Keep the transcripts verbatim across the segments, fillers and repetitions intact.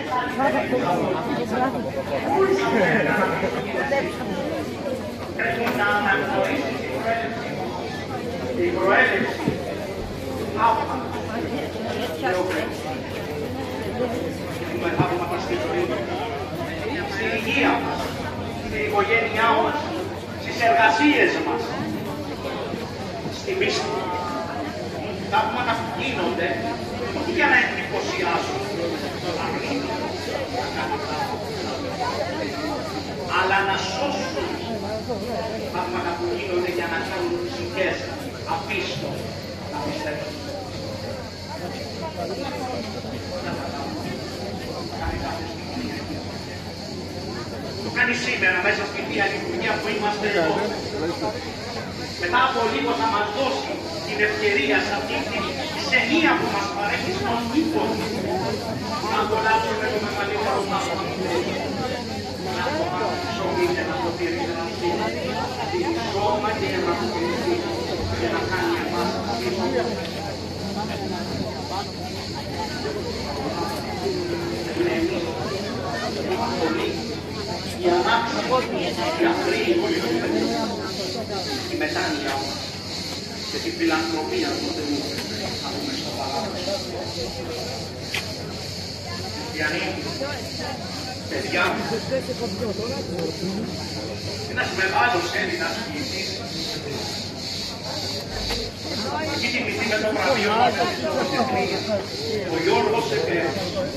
Πρέπει να αναγνωρίσει την προέλευση άφημα του μεθαύματα στη ζωή, στην υγεία μας, στην οικογένειά μας, στις εργασίες μας, στη πίστη. Θαύματα που γίνονται όχι για να εντυπωσιάσουν τον αρνητικό, αλλά να σώσουν. Θαύματα που γίνονται για να κάνουν ψυχές απίστο να πιστεύουν. Το κάνει σήμερα μέσα στη Θεία Λειτουργία που είμαστε εδώ. Μετά από λίγο θα μας δώσει την ευκαιρία σε αυτή την ξενία που μας παρέχει στον ύπο να απολαύσουμε το μεγαλύτερο μας να το ψωμί και να το τηρήσει να δίνει σώμα και να το τηρήσει και να κάνει εμάς πίσω. Είναι εμείς πολύ η ανάξη, η αχρή, η μετάνοια και την φιλανθρωπία του Θεού να πούμε στο παράδειγμα. Χριστιανοί, παιδιά, ένας μεγάλος Έλληνας ποιητής, έχει τιμηθεί με το βραβείο ο Γιώργος Εκρέας.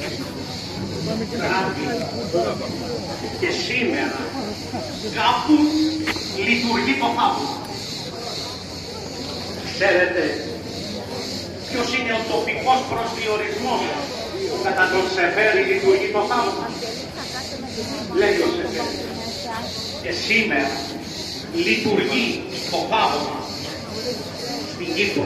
Γράφει και σήμερα κάπου λειτουργεί το θαύμα. Ξέρετε ποιος είναι ο τοπικός προσδιορισμός που κατά τον Σεφέρη λειτουργεί το θαύμα? Λέει ο Σεφέρη. Και σήμερα λειτουργεί το θαύμα στην Κύπρο.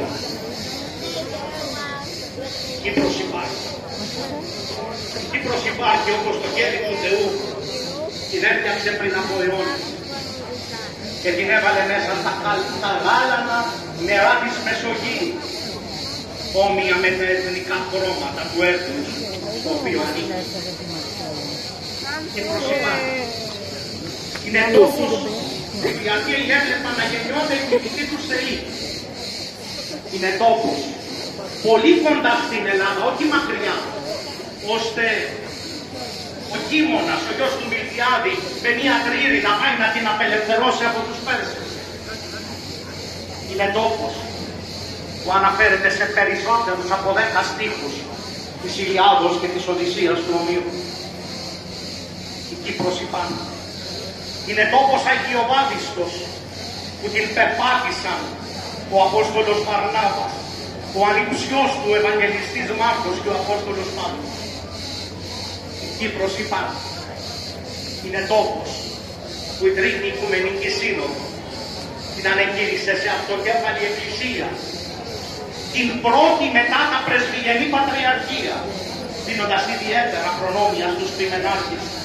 Κύπρος υπάρχει. Κύπρος υπάρχει όπως το χέρι του Θεού. Την έφτιαξε πριν από αιώνες και την έβαλε μέσα στα, στα γάλανα νερά της Μεσογείου, όμοια με τα εθνικά χρώματα του έθνους στο οποίο ανήκει. Κύπρος υπάρχει. Είναι τόπος γιατί έβλεπαν να γεννιόνται οι ποιητοί τους θεοί. Είναι τόπος πολύ κοντά στην Ελλάδα, όχι μακριά, ώστε ο Κίμωνας, ο γιος του Μιλτιάδη, με μια τρίρη να πάει να την απελευθερώσει από τους Πέρσες. Είναι τόπος που αναφέρεται σε περισσότερους από δέκα στίχους της Ηλιάδος και της Οδυσσίας του Ομήρου. Η Κύπρος υπάρχει. Είναι τόπος αγιοβάδιστος που την περπάτησαν ο Απόστολος Βαρνάβας, ο ανιψιός του Ευαγγελιστής Μάρκος και ο Απόστολος Παύλος. Η Κύπρος υπάρχει. Είναι τόπος που η Τρίτη Οικουμενική Σύνοδο την ανεκήρυσε σε αυτοκέφαλη εκκλησία, την πρώτη μετά τα πρεσβυγενή πατριαρχία, δίνοντας ιδιαίτερα προνόμια στους πειμενάρχες